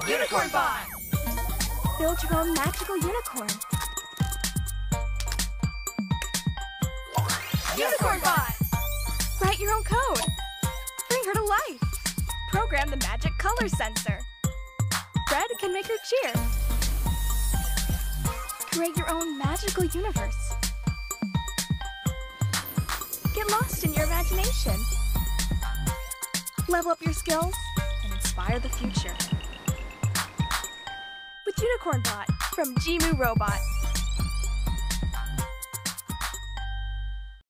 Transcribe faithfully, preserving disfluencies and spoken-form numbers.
Unicorn Bot! Build your own magical unicorn. Unicorn Bot! Write your own code. Bring her to life. Program the magic color sensor. Red can make her cheer. Create your own magical universe. Get lost in your imagination. Level up your skills and inspire the future. With Unicorn Bot from G M O Robot.